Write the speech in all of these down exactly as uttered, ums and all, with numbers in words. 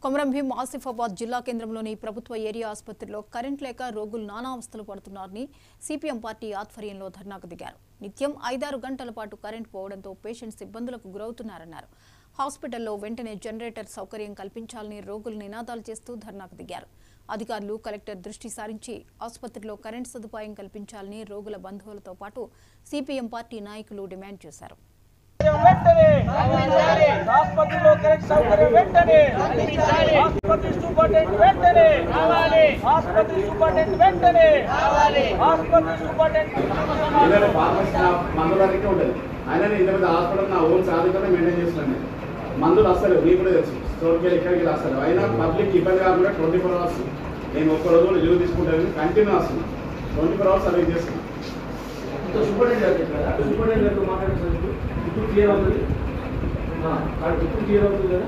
కొమరంభీం ఆసిఫాబాద్ జిల్లా కేంద్రంలోని ప్రభుత్వ ఏరియా ఆసుపత్రిలో కరెంట్ లేక రోగులు నానా అవస్థలు పడుతున్నారని సిపిఎం పార్టీ ఆధ్వర్యంలో ధర్నాకు దిగారు. నిత్యం ఐదారు గంటల పాటు కరెంట్ పోవడంతో పేషెంట్స్ ఇబ్బందులకు గురవుతున్నారన్నారు. హాస్పిటల్లో వెంటనే జనరేటర్ సౌకర్యం కల్పించాలని రోగులు నినాదాలు చేస్తూ ధర్నాకు దిగారు. అధికారులు కలెక్టర్ దృష్టి సారించి ఆసుపత్రిలో కరెంట్ సదుపాయం కల్పించాలని రోగుల బంధువులతో పాటు సిపిఎం పార్టీ నాయకులు డిమాండ్ చేశారు. వెంటనే ఆసుపత్రిలో కరెక్ట్ సౌకర్యం వెంటనే ఆసుపత్రి సూపరింటెండెంట్ వెంటనే రావాలి ఆసుపత్రి సూపరింటెండెంట్ వెంటనే రావాలి ఆసుపత్రి సూపరింటెండెంట్ ఇలానే ఫార్మసీ మందులకి ఉంటుంది. ఆయన ఇంత పెద్ద హాస్పిటల్ నా ఓన్ సాధికంగా మెయింటైన్ చేస్తున్నాను. మందులు వస్తారు, మీకు కూడా తెలుసు, స్టోర్కి వెళ్ళి ఇక్కడికి వస్తారు. అయినా పబ్లిక్ ఇబ్బంది కాకుండా ట్వంటీ ఫోర్ అవర్స్ నేను ఒక్క రోజు లీవ్ తీసుకుంటాను, కంటిన్యూ వస్తున్నాను, ట్వంటీ ఫోర్ అవర్స్ సర్వీస్ చేస్తున్నాను. సూపరింటెండెంట్ కదా, సూపరింటెండెంట్ మాట్లాడుతుంది ఇప్పుడు క్లియర్ అవుతుంది, ఇప్పుడు క్లియర్ అవుతుంది కదా.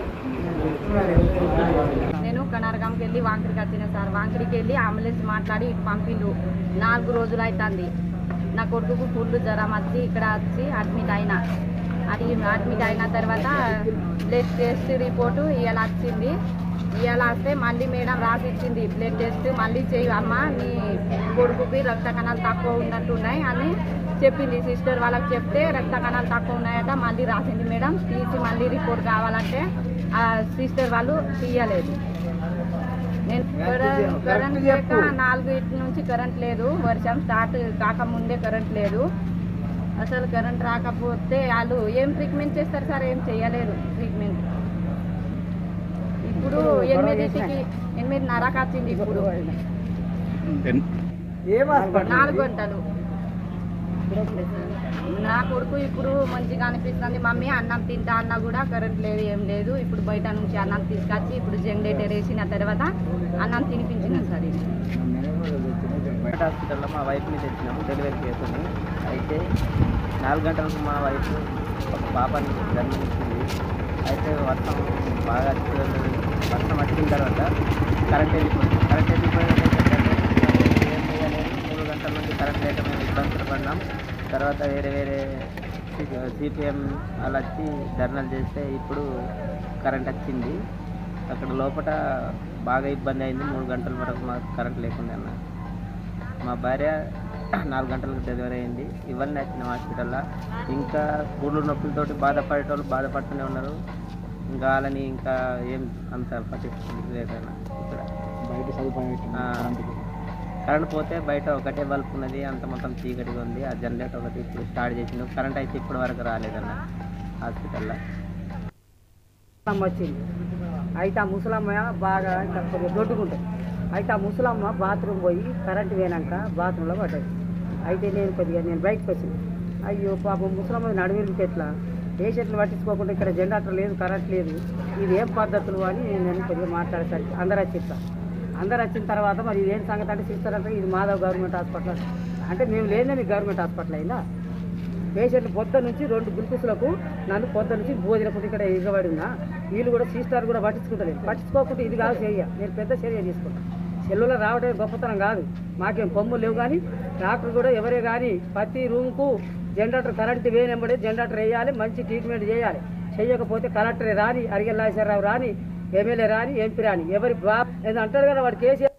నేను కనరగంకి వెళ్ళి వాంకిడికి వచ్చిన సార్. వాంకిడికి వెళ్ళి అంబులెన్స్ మాట్లాడి పంపిండు. నాలుగు రోజులు అవుతుంది. నా కొడుకుకు ఫుల్ జ్వరం వచ్చి ఇక్కడ వచ్చి అడ్మిట్ అయినా. అది అడ్మిట్ అయిన తర్వాత బ్లడ్ టెస్ట్ రిపోర్టు ఇవాళ వచ్చింది. ఇవాళ వస్తే మళ్ళీ మేడం రాసి ఇచ్చింది బ్లడ్ టెస్ట్ మళ్ళీ చేయి అమ్మ, నీ కొడుకుకి రక్త కణాలు తక్కువ ఉన్నట్టున్నాయి అని చెప్పింది. సిస్టర్ వాళ్ళకి చెప్తే రక్త కణాలు తక్కువ ఉన్నాయట. మళ్ళీ రాసింది మేడం, తీసి మళ్ళీ రిపోర్ట్ కావాలంటే ఆ సిస్టర్ వాళ్ళు తీయలేదు. నేను కరెంట్ లేక నాలుగు ఇంటి నుంచి కరెంట్ లేదు. వర్షం స్టార్ట్ కాకముందే కరెంట్ లేదు. అసలు కరెంట్ రాకపోతే వాళ్ళు ఏం ట్రీట్మెంట్ చేస్తారు సార్? ఏం చేయలేదు ట్రీట్మెంట్. ఇప్పుడు ఎనిమిదింటికి ఎనిమిదిన్నరకు వచ్చింది. ఇప్పుడు నాలుగు గంటలు. నా కొడుకు ఇప్పుడు మంచిగా అనిపిస్తుంది. మమ్మీ అన్నం తింటా అన్నా కూడా కరెంట్ లేదు, ఏం లేదు. ఇప్పుడు బయట నుంచి అన్నం తీసుకొచ్చి ఇప్పుడు జనరేటర్ వేసిన తర్వాత అన్నం తినిపించిన సార్. ఇది హాస్పిటల్లో మా వైఫ్ని తెచ్చినాము డెలివరీ చేసుకుని. అయితే నాలుగు గంటలకు మా వైఫ్ ఒక పాపని జన్మించింది. అయితే వర్షం బాగా వర్షం వచ్చిన తర్వాత కరెంట్ వెళ్ళిపోయింది. కరెంట్ వెళ్ళిపోయిన ఏం చేయలేదు. మూడు గంటల నుంచి కరెంట్ లేక మేము ఇబ్బందులు పడినాం. తర్వాత వేరే వేరే సిపిఎం అలా వచ్చి ధర్నాలు చేస్తే ఇప్పుడు కరెంట్ వచ్చింది. అక్కడ లోపల బాగా ఇబ్బంది అయింది. మూడు గంటల వరకు మాకు కరెంట్ లేకుండా అన్న. మా భార్య నాలుగు గంటలకు డెలివరీ అయింది. ఇవన్నీ వచ్చిన హాస్పిటల్లో. ఇంకా గుళ్ళు నొప్పులతోటి బాధపడేటోళ్ళు బాధపడుతూనే ఉన్నారు. ఇంకా వాళ్ళని ఇంకా ఏం అంత పట్టించుకుంటుంది లేదన్న. ఇక్కడ బయట సదుపాయం కరెంట్ పోతే బయట ఒకటే బల్బ్ ఉన్నది, అంత మొత్తం చీకటిగా ఉంది. ఆ జనరేటర్ ఒకటి ఇప్పుడు స్టార్ట్ చేసిండు. కరెంట్ అయితే ఇప్పటి వరకు రాలేదన్న హాస్పిటల్లో. వచ్చింది అయితే ఆ ముసలమ్మ బాగా దొడ్డుకుంటుంది. అయితే ఆ ముసలమ్మ బాత్రూమ్ పోయి కరెంట్ పోయినాక బాత్రూంలో పడ్డది. అయితే నేను కొద్దిగా నేను బయటకు వచ్చింది. అయ్యో పాపం ముసలమ్మ నడువిరికి ఎట్లా పేషెంట్లు పట్టించుకోకుండా ఇక్కడ జనరేటర్ లేదు, కరెంట్ లేదు, ఇది ఏం పద్ధతులు అని నేను కొద్దిగా మాట్లాడేసరికి అందరు వచ్చిస్తా. అందరు వచ్చిన తర్వాత మరి ఇదేం సంగతి అంటే సిస్టర్ అంటే ఇది మాధవ్ గవర్నమెంట్ హాస్పిటల్ అంటే మేము లేదని గవర్నమెంట్ హాస్పిటల్ అయిందా? పేషెంట్లు పొద్దు నుంచి రెండు గ్లూకోజ్లకు నన్ను పొద్దు నుంచి భోజనప్పుడు ఇక్కడ ఎగబడి ఉన్నా. వీళ్ళు కూడా సిస్టర్ కూడా పట్టించుకుంటలేదు. పట్టించుకోకుండా ఇది కాదు చర్య, నేను పెద్ద చర్య తీసుకుంటాను. సెల్లులో రావడం గొప్పతనం కాదు, మాకేం కొమ్ములు లేవు. కానీ డాక్టర్ కూడా ఎవరే కానీ ప్రతి రూమ్కు జనరేటర్ కరెంటు వేయనబడి జనరేటర్ వేయాలి, మంచి ట్రీట్మెంట్ చేయాలి. చేయకపోతే కలెక్టరే రాని, అరిగెల్లాశ్వరరావు రాని, ఎమ్మెల్యే రాని, ఎంపీ రాని, ఎవరి బా ఏదో అంటారు కదా వాడు కేసీఆర్